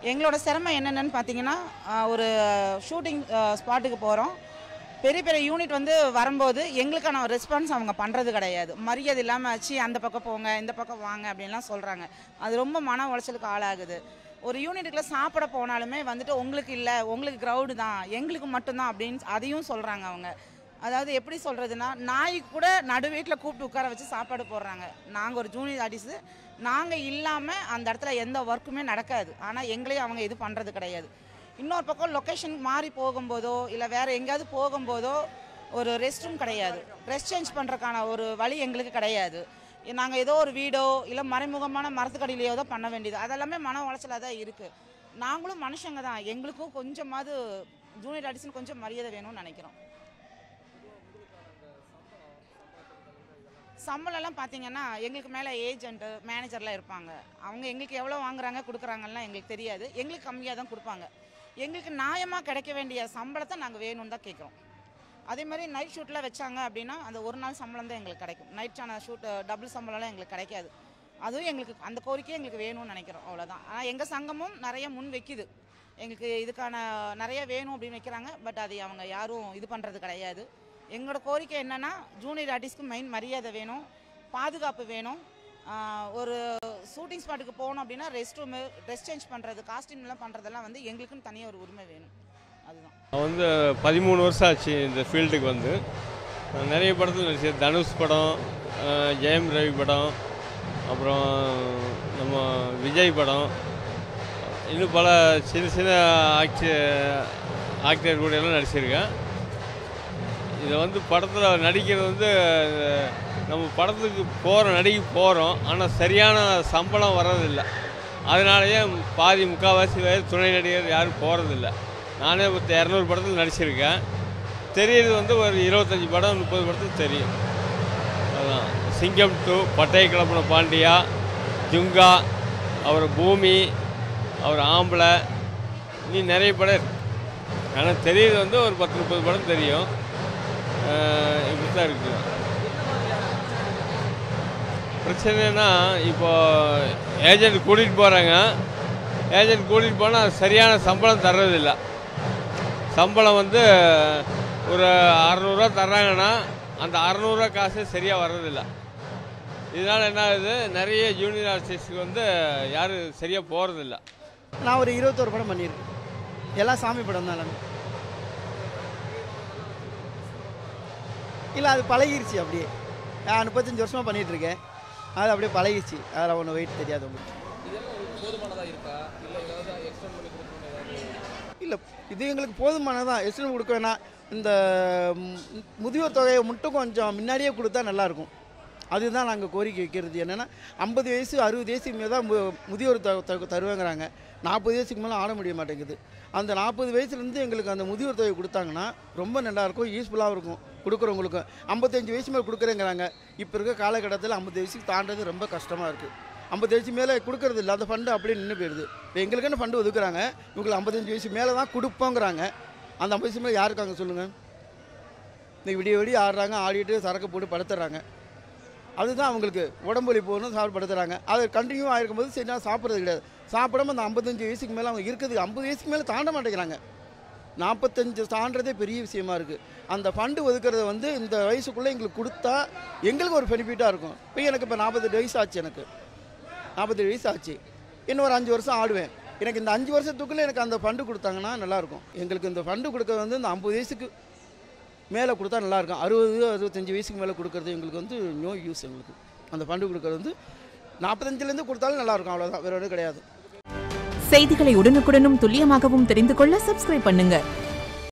எங்களோட சிரமம் என்னென்னு பார்த்தீங்கன்னா, ஒரு ஷூட்டிங் ஸ்பாட்டுக்கு போகிறோம். பெரிய பெரிய யூனிட் வந்து வரும்போது எங்களுக்கான ரெஸ்பான்ஸ் அவங்க பண்ணுறது கிடையாது. மரியாதை இல்லாமல் ஆச்சு, அந்த பக்கம் போங்க, இந்த பக்கம் வாங்க அப்படின்லாம் சொல்கிறாங்க. அது ரொம்ப மன உளைச்சலுக்கு ஆளாகுது. ஒரு யூனிட்டுக்குள்ளே சாப்பிட போனாலுமே வந்துட்டு உங்களுக்கு இல்லை, உங்களுக்கு க்ரௌடு தான், எங்களுக்கு மட்டும்தான் அப்படின்னு அதையும் சொல்கிறாங்க அவங்க. அதாவது எப்படி சொல்கிறதுனா, நாய்க்கு கூட நடு வீட்டில் கூப்பிட்டு உட்கார வச்சு சாப்பாடு போடுறாங்க. நாங்கள் ஒரு ஜூனியர் ஆர்டிஸ்ட்டு, நாங்கள் இல்லாமல் அந்த இடத்துல எந்த ஒர்க்குமே நடக்காது. ஆனால் எங்களையும் அவங்க இது பண்ணுறது கிடையாது. இன்னொரு பக்கம் லொக்கேஷன் மாறி போகும்போதோ இல்லை வேறு எங்கேயாவது போகும்போதோ ஒரு ரெஸ்ட் ரூம் கிடையாது. ட்ரெஸ் சேஞ்ச் பண்ணுறதுக்கான ஒரு வழி எங்களுக்கு கிடையாது. நாங்கள் ஏதோ ஒரு வீடோ இல்லை மறைமுகமான மரத்துக்கடியிலையோ தான் பண்ண வேண்டியது. அதெல்லாமே மன உளைச்சலாக தான் இருக்குது. நாங்களும் மனுஷங்க தான், எங்களுக்கும் கொஞ்சமாவது ஜூனியர் ஆர்டிஸ்ட்னு கொஞ்சம் மரியாதை வேணும்னு நினைக்கிறோம். சம்பளம்லாம் பார்த்தீங்கன்னா, எங்களுக்கு மேலே ஏஜென்ட்டு மேனேஜர்லாம் இருப்பாங்க. அவங்க எங்களுக்கு எவ்வளோ வாங்குறாங்க கொடுக்குறாங்கலாம் எங்களுக்கு தெரியாது. எங்களுக்கு கம்மியாக தான் கொடுப்பாங்க. எங்களுக்கு நியாயமாக கிடைக்க வேண்டிய சம்பளத்தை நாங்கள் வேணும்னு தான் கேட்குறோம். அதே மாதிரி நைட் ஷூட்டில் வச்சாங்க அப்படின்னா அந்த ஒரு நாள் சம்பளம் தான் எங்களுக்கு கிடைக்கும். நைட்டான ஷூட் டபுள் சம்பளம்லாம் எங்களுக்கு கிடைக்காது. அதுவும் எங்களுக்கு அந்த கோரிக்கையை எங்களுக்கு வேணும்னு நினைக்கிறோம், அவ்வளோதான். ஆனால் எங்கள் சங்கமும் நிறைய முன் வைக்குது, எங்களுக்கு இதுக்கான நிறைய வேணும் அப்படின்னு வைக்கிறாங்க. பட் அதை அவங்க யாரும் இது பண்ணுறது கிடையாது. எங்களோட கோரிக்கை என்னென்னா, ஜூனியர் ஆர்டிஸ்ட்க்கு மெயின் மரியாதை வேணும், பாதுகாப்பு வேணும். ஒரு ஷூட்டிங் ஸ்பாட்டுக்கு போகணும் அப்படின்னா ரெஸ்ட் ரூமு, ட்ரெஸ் சேஞ்ச் பண்ணுறது, காஸ்டியூம்லாம் பண்ணுறதெல்லாம் வந்து எங்களுக்குன்னு தனியாக ஒரு உரிமை வேணும். அதுதான். நான் வந்து 13 வருஷம் ஆச்சு இந்த ஃபீல்டுக்கு வந்து. நிறைய படத்தில் நடிச்சேன். தனுஷ் படம், ஜெயம் ரவி படம், அப்புறம் நம்ம விஜய் படம், இன்னும் பல சின்ன சின்ன ஆக்டர் கூட எல்லாம் நடிச்சிருக்கேன். இதை வந்து படத்தில் நடிக்கிறது வந்து நம்ம படத்துக்கு நடிக்க போகிறோம், ஆனால் சரியான சம்பளம் வர்றதில்லை. அதனாலேயே பாதி முக்கால்வாசி பேர் துணை நடிகர் யாரும் போகிறதில்ல. நானே 200 படத்தில் நடிச்சிருக்கேன். தெரியுது வந்து ஒரு 25 படம் 30 படத்துக்கு தெரியும். அதுதான் சிங்கம் 2, பட்டை கிளப்பின பாண்டியா, ஜுங்கா, அவர் பூமி, அவர் ஆம்பளை, நீ நிறைய படம் இருக்கு. ஆனால் தெரியுது வந்து ஒரு 10-30 படம் தெரியும். இப்படி தான் இருக்குது. பிரச்சனைனா, இப்போ ஏஜென்ட் கூட்டிகிட்டு போகிறாங்க. ஏஜென்ட் கூட்டிகிட்டு போனால் சரியான சம்பளம் தர்றதில்லை. சம்பளம் வந்து ஒரு 600 ரூபா தர்றாங்கன்னா அந்த 600 ரூபா காசு சரியாக வர்றதில்லை. இதனால் என்ன ஆகுது, நிறைய ஜூனியர் ஆர்டிஸ்ட்டுக்கு வந்து யாரும் சரியாக போகிறதில்ல. நான் ஒரு 21 படம் பண்ணியிருக்கேன். எல்லாம் சாமி படம் தான் எல்லாமே. இல்லை, அது பழகிருச்சு அப்படியே. நான் 35 வருஷமாக பண்ணிகிட்ருக்கேன். அது அப்படியே பழகிருச்சு. அதில் ஒன்று வெயிட் தெரியாது உங்களுக்கு. இல்லை, இது எங்களுக்கு போதுமானதான். எக்ஸ்டெண்ட் கொடுக்க வேணாம். இந்த முதியோர் தொகையை மட்டும் கொஞ்சம் முன்னாடியே கொடுத்தா நல்லாயிருக்கும். அதுதான் நாங்கள் கோரிக்கை வைக்கிறது. என்னென்னா, 50 வயசு 60 வயசுக்கு மேலே தான் முதியோர் தொகை தருவாங்கிறாங்க. 40 வயசுக்கு மேலே ஆட முடிய மாட்டேங்குது. அந்த 40 வயசுலேருந்து எங்களுக்கு அந்த முதியோர் தொகை கொடுத்தாங்கன்னா ரொம்ப நல்லாயிருக்கும், யூஸ்ஃபுல்லாகவும் இருக்கும் கொடுக்குறவங்களுக்கு. 55 வயசு மேலே கொடுக்குறேங்கிறாங்க. இப்போ இருக்க காலகட்டத்தில் 50 வயசுக்கு தாண்டது ரொம்ப கஷ்டமாக இருக்குது. 50 வயசு மேலே கொடுக்கறது இல்லை, அந்த ஃபண்டு அப்படியே நின்று போயிடுது. இப்போ எங்களுக்குன்னு ஃபண்டு ஒதுக்குறாங்க, இவங்களுக்கு 55 வயசு மேலே தான் கொடுப்போங்கிறாங்க. அந்த 50 வயசு மேலே யாருக்காங்க சொல்லுங்கள்? இந்த விடிய ஆடுறாங்க, ஆடிட்டு சரக்கு போட்டு படுத்துறாங்க. அதுதான் அவங்களுக்கு உடம்புலி போகணும், சாப்பிட்டு படுத்துறாங்க. அது கண்டினியூ ஆகிருக்கும்போது சரி நான் சாப்பிட்றது கிடையாது. சாப்பிடாம அந்த 55 வயசுக்கு மேலே அவங்க இருக்குது. 50 வயசுக்கு மேலே தாண்ட மாட்டேங்கிறாங்க. 45 தாண்டதே பெரிய விஷயமா இருக்குது. அந்த ஃபண்டு ஒதுக்குறத வந்து இந்த வயசுக்குள்ளே எங்களுக்கு கொடுத்தா எங்களுக்கு ஒரு பெனிஃபிட்டாக இருக்கும். இப்போ எனக்கு இப்போ 48 வயசு ஆச்சு. எனக்கு 47 வயசு ஆச்சு. இன்னும் ஒரு 5 வருஷம் ஆடுவேன். எனக்கு இந்த 5 வருஷத்துக்குள்ளே எனக்கு அந்த ஃபண்டு கொடுத்தாங்கன்னா நல்லாயிருக்கும். எங்களுக்கு இந்த ஃபண்டு கொடுக்க வந்து இந்த 50 வயசுக்கு மேலே கொடுத்தா நல்லாயிருக்கும். 60-65 வயசுக்கு மேலே கொடுக்குறது எங்களுக்கு வந்து நோ யூஸ். எங்களுக்கு அந்த ஃபண்டு கொடுக்குறது வந்து 45லேருந்து கொடுத்தாலும் நல்லாயிருக்கும், அவ்வளோதான், வேறு ஒன்றும் கிடையாது. செய்திகளை உடனுக்குடனும் துல்லியமாகவும் தெரிந்து கொள்ள சப்ஸ்கிரைப் பண்ணுங்க.